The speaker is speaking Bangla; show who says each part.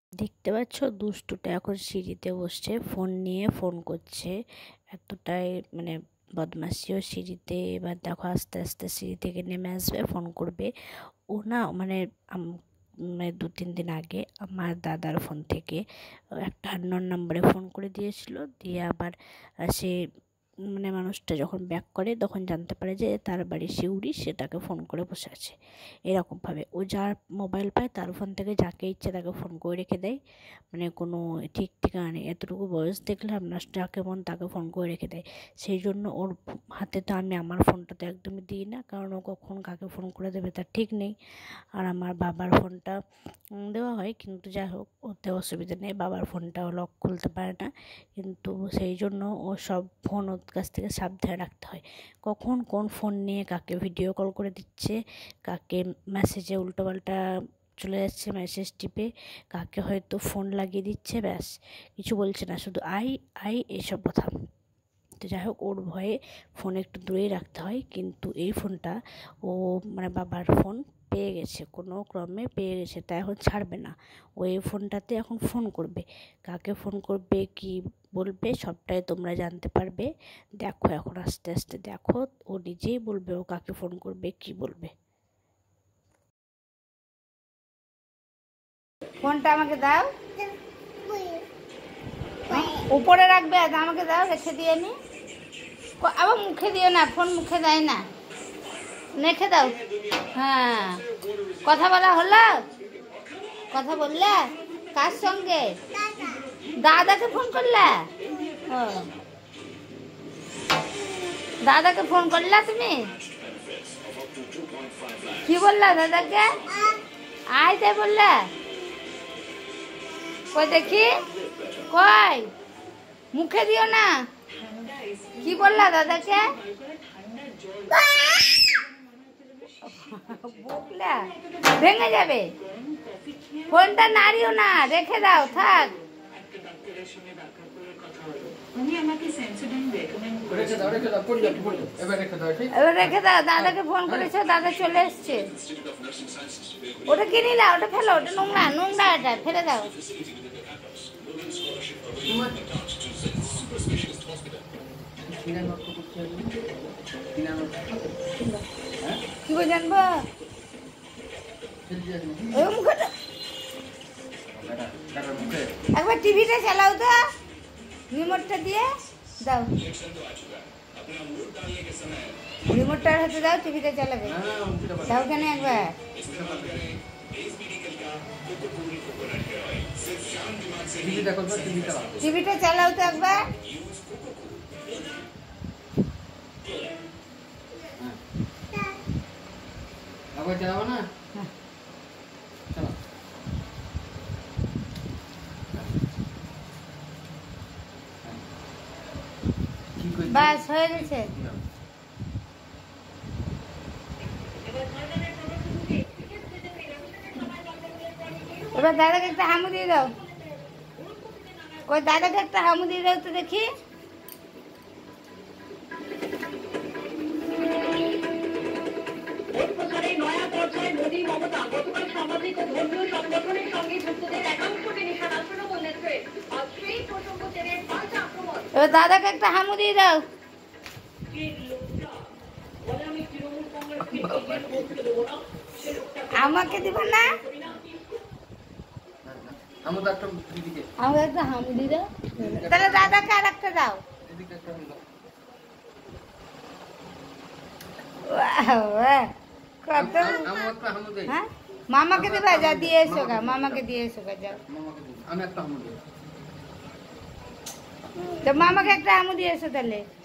Speaker 1: দেখতে পাচ্ছ দুষ্টুটা এখন সিঁড়িতে বসছে, ফোন নিয়ে ফোন করছে। এতটাই মানে বদমাশিও সিঁড়িতে। এবার দেখো আস্তে আস্তে সিঁড়ি থেকে নেমে আসবে, ফোন করবে। ও না মানে মানে 2-3 দিন আগে আমার দাদার ফোন থেকে একটা আননোন নাম্বারে ফোন করে দিয়েছিল। দিয়ে আবার সে মানে মানুষটা যখন ব্যাক করে তখন জানতে পারে যে তার বাড়ি সিউড়ি, সেটাকে ফোন করে বসে আছে। এরকমভাবে ও যার মোবাইল পায় তার ফোন থেকে যাকে ইচ্ছে তাকে ফোন করে রেখে দেয়। মানে কোনো ঠিক ঠিকানা নেই। এতটুকু বয়স দেখলে আপনার যাকে মন তাকে ফোন করে রেখে দেয়। সেই জন্য ওর হাতে তো আমি আমার ফোনটা তো একদমই দিই না, কারণ ও কখন কাকে ফোন করে দেবে তার ঠিক নেই। আর আমার বাবার ফোনটা দেওয়া হয়, কিন্তু যাই হোক ওতে অসুবিধা নেই, বাবার ফোনটাও লক খুলতে পারে না। কিন্তু সেই জন্য ও সব ফোন ওর কাছ থেকে সাবধানে রাখতে হয়। কখন কোন ফোন নিয়ে কাকে ভিডিও কল করে দিচ্ছে, কাকে মেসেজে উল্টোপাল্টা চলে যাচ্ছে মেসেজ টিপে, কাকে হয়তো ফোন লাগিয়ে দিচ্ছে, ব্যাস কিছু বলছে না, শুধু আই আই এসব কথা। তো যাই হোক ওর ভয়ে ফোন একটু দূরেই রাখতে হয়। কিন্তু এই ফোনটা ও মানে বাবার ফোন পেয়ে গেছে, কোনো ক্রমে পেয়ে গেছে, তাই এখন ছাড়বে না। ও এই ফোনটাতে এখন ফোন করবে, কাকে ফোন করবে কি বলবে সবটাই তোমরা জানতে পারবে। দেখো এখন আস্তে আস্তে দেখো, ও নিজেই বলবে ও কাকে ফোন করবে কি বলবে।
Speaker 2: ফোনটা আমাকে দাও, উপরে রাখবে, আমাকে দাও, রেখে দিয়ে আমি আবার মুখে দিও না, ফোন মুখে দেয় না, রেখে দাও। হ্যাঁ, কথা বলা হলো? কথা বললে কার সঙ্গে? দাদাকে ফোন করলে? ও দাদাকে ফোন করলা তুমি? কি বললা দাদাকে? আইতে বললে? কই দেখি, কই মুখে দিও না। কি বললা দাদাকে? বকলা ভেঙে যাবে। ফোনটা নাড়িও না, রেখে দাও, থাক। এবার রেখে দাও, দাদাকে ফোন করেছো, দাদা চলে এসছে। ওটা কিনি না, ওটা ফেলো, ওটা নোংরা নোংরা, এটা ফেলে দাও। কি করে জানবো? একবার টিভিটা চালাও তো, রিমোটটা দিয়ে দাও, রিমোটটার হাতে দাও, টিভিটা চালাবে। দাও কেন একবার? টিভিটা চালাও তো একবার।
Speaker 3: চালাবো না,
Speaker 2: বাস হয়ে গেছে। এবার দাদাকে একটা হামু দিয়ে দাও। ওই দাদাকে একটা হামু দিয়ে দাও তো দেখি। এবার দাদাকে একটা হামু দিয়ে দাও। আমাকে দিব না, আমাকে একটা হামু দিয়ে দাও। তাহলে দাদাকে আর একটা দাও। হ্যাঁ, মামাকে দিবা, যা দিয়ে এসো গা, মামাকে দিয়ে এসো গা, যাও। তো মামাকে একটা হামু দিয়ে এসো তাহলে।